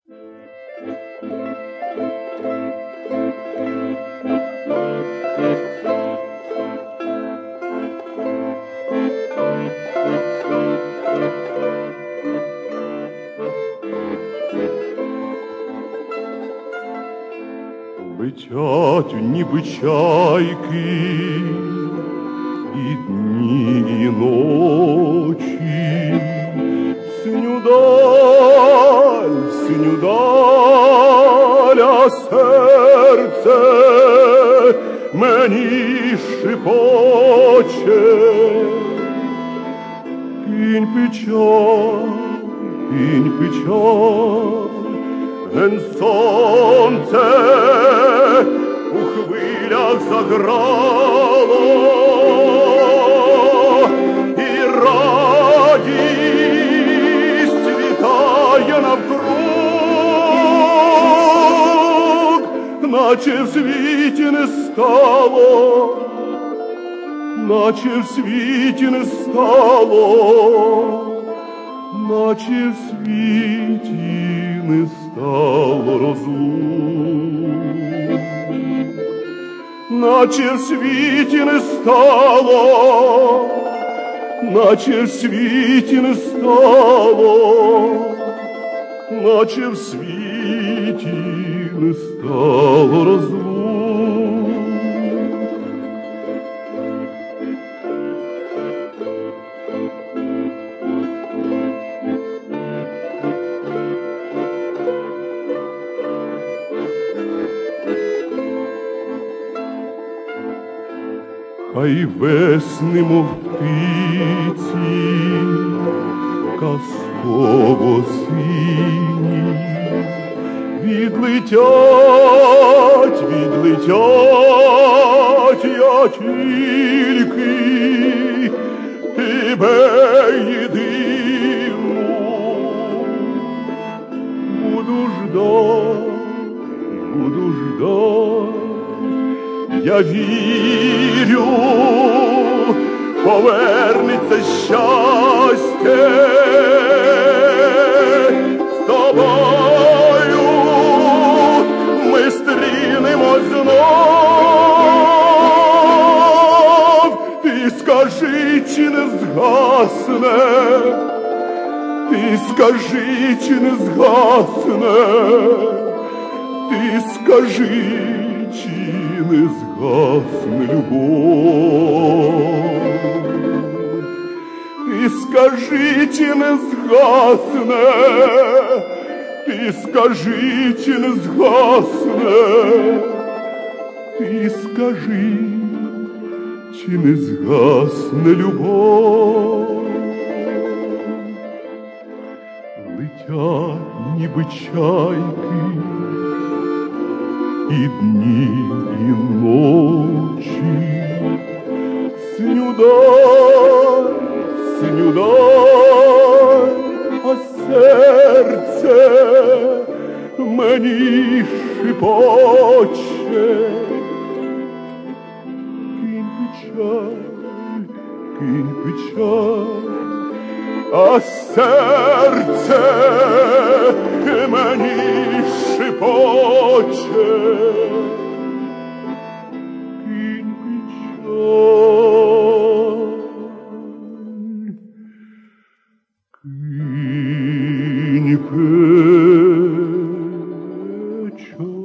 Летять ніби чайки і дні, і ночі, синю даль, а серце мені шепоче. Кинь печаль, ген сонце у хвилях заграло, і радість вітає навкруг, наче в світі не стало, наче в світі не стало, наче в світі не стало розлук, наче в світі не стало, наче в світі не стало, наче в світі не стало розлук. Хай весни, мов птиці, казково сині, відлетять, я тільки тебе єдину буду ждать. Я вірю, повернеться щастя, з тобою ми стрінемось знов. Ти скажи, чи не згасне, ти скажи, чи не згасне, ти скажи, чи не згасне любов. Ти скажи, чи не згасне, ти скажи, чи не згасне, ти скажи, чи не згасне любов. Летять ніби чайки і дні, і ночі, синю даль, а серце мені шепоче. Кинь печаль, а серце мені шепоче. Кинь печаль, кинь печаль.